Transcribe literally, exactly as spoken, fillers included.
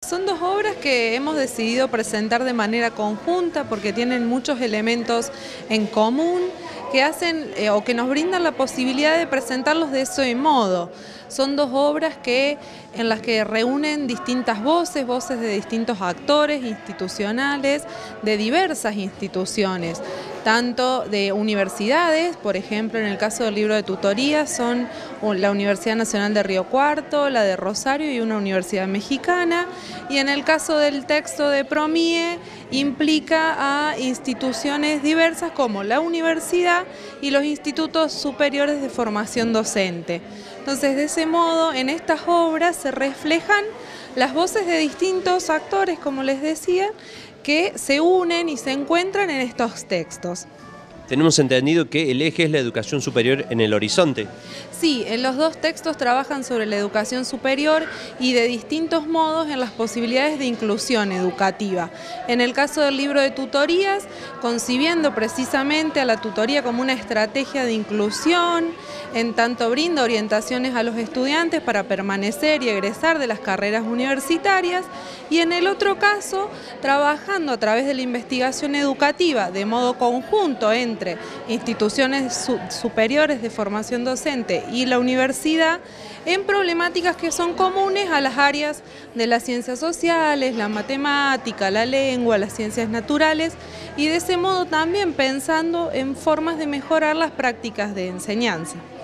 Son dos obras que hemos decidido presentar de manera conjunta porque tienen muchos elementos en común que hacen eh, o que nos brindan la posibilidad de presentarlos de ese modo. Son dos obras que, en las que reúnen distintas voces, voces de distintos actores institucionales, de diversas instituciones, tanto de universidades, por ejemplo en el caso del libro de tutoría son la Universidad Nacional de Río Cuarto, la de Rosario y una universidad mexicana, y en el caso del texto de Promie implica a instituciones diversas como la universidad y los institutos superiores de formación docente. Entonces, de ese modo, en estas obras se reflejan las voces de distintos actores, como les decía, que se unen y se encuentran en estos textos. Tenemos entendido que el eje es la educación superior en el horizonte. Sí, en los dos textos trabajan sobre la educación superior y de distintos modos en las posibilidades de inclusión educativa. En el caso del libro de tutorías, concibiendo precisamente a la tutoría como una estrategia de inclusión, en tanto brinda orientaciones a los estudiantes para permanecer y egresar de las carreras universitarias, y en el otro caso, trabajando a través de la investigación educativa de modo conjunto entre instituciones su superiores de formación docente y la universidad en problemáticas que son comunes a las áreas de las ciencias sociales, la matemática, la lengua, las ciencias naturales, y de ese modo también pensando en formas de mejorar las prácticas de enseñanza.